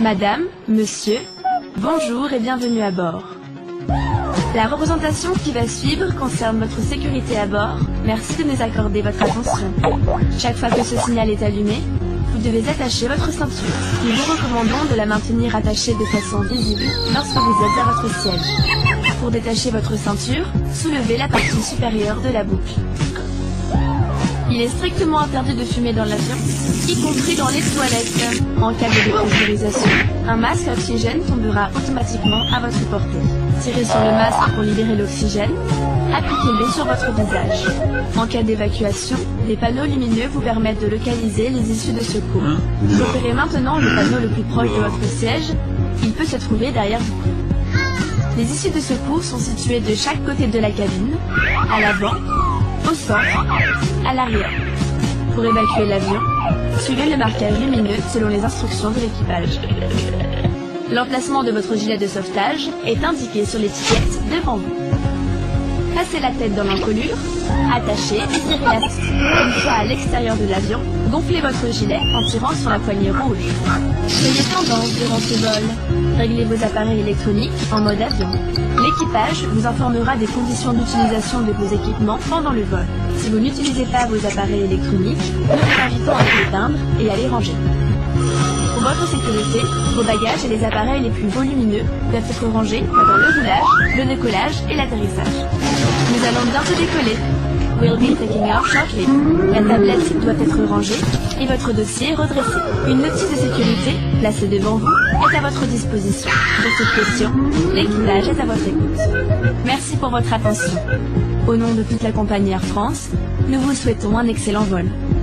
Madame, Monsieur, bonjour et bienvenue à bord. La représentation qui va suivre concerne votre sécurité à bord. Merci de nous accorder votre attention. Chaque fois que ce signal est allumé, vous devez attacher votre ceinture. Nous vous recommandons de la maintenir attachée de façon visible lorsque vous êtes à votre siège. Pour détacher votre ceinture, soulevez la partie supérieure de la boucle. Il est strictement interdit de fumer dans l'avion, y compris dans les toilettes. En cas de dépressurisation, un masque à oxygène tombera automatiquement à votre portée. Tirez sur le masque pour libérer l'oxygène. Appliquez-le sur votre visage. En cas d'évacuation, des panneaux lumineux vous permettent de localiser les issues de secours. Repérez maintenant le panneau le plus proche de votre siège. Il peut se trouver derrière vous. Les issues de secours sont situées de chaque côté de la cabine, à l'avant, au centre, à l'arrière. Pour évacuer l'avion, suivez le marquage lumineux selon les instructions de l'équipage. L'emplacement de votre gilet de sauvetage est indiqué sur l'étiquette devant vous. Passez la tête dans l'encolure, attachez et tirez l'élastique. Une fois à l'extérieur de l'avion, gonflez votre gilet en tirant sur la poignée rouge. Soyez tendance durant ce vol. Réglez vos appareils électroniques en mode avion. L'équipage vous informera des conditions d'utilisation de vos équipements pendant le vol. Si vous n'utilisez pas vos appareils électroniques, nous vous invitons à les éteindre et à les ranger. Pour votre sécurité, vos bagages et les appareils les plus volumineux doivent être rangés pendant le roulage, le décollage et l'atterrissage. Nous allons bientôt décoller. We'll be taking off shortly. La tablette doit être rangée et votre dossier redressé. Une notice de sécurité, placée devant vous, est à votre disposition. Pour toute question, l'équipage est à votre écoute. Merci pour votre attention. Au nom de toute la compagnie Air France, nous vous souhaitons un excellent vol.